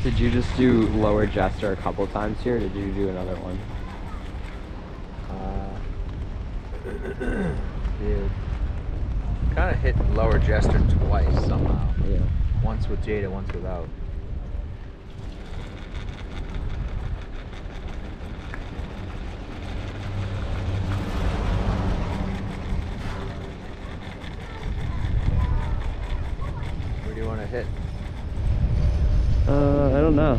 Did you just do lower jester a couple times here, or did you do another one? Dude. Kind of hit lower jester twice somehow. Yeah. Once with Jada, once without. Where do you want to hit? I don't know.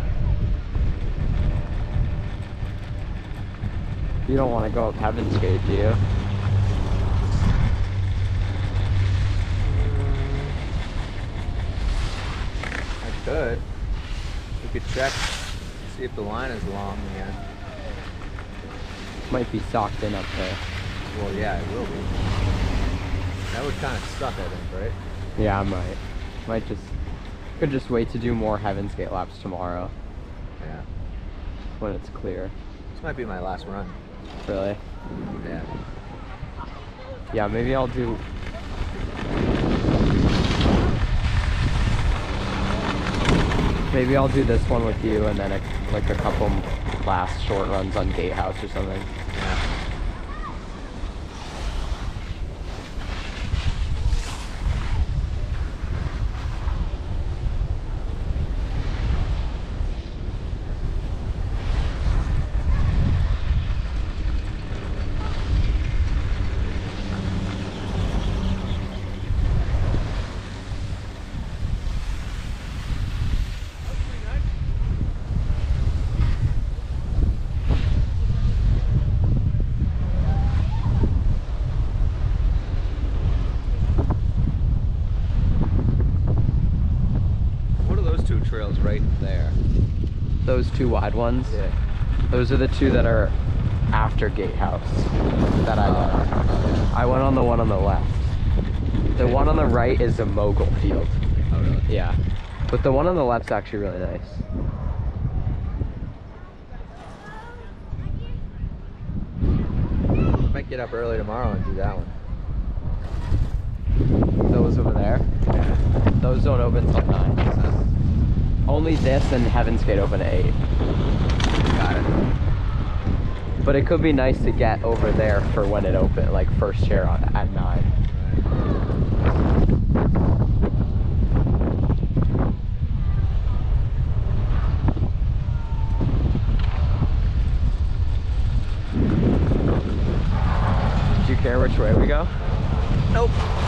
You don't want to go up Heaven's Gate, do you? I could. We could check, see if the line is long again. Might be socked in up there. Well, yeah, it will be. That would kind of suck, I think, right? Yeah, I might. Could just wait to do more Heaven's Gate laps tomorrow. Yeah. When it's clear. This might be my last run. Really? Yeah. Yeah, maybe I'll do... Maybe I'll do this one with you and then like a couple last short runs on Gatehouse or something. Yeah. Trails right there. Those two wide ones? Yeah. Those are the two that are after Gatehouse that I went on. I went on the one on the left. The one on the right is a mogul field. Oh, really? Yeah. But the one on the left's actually really nice. Might get up early tomorrow and do that one. Those over there? Yeah. Those don't open till 9. Only this and Heaven's Gate open at 8. Got it. But it could be nice to get over there for when it opens, like first chair at 9. Right. Do you care which way we go? Nope.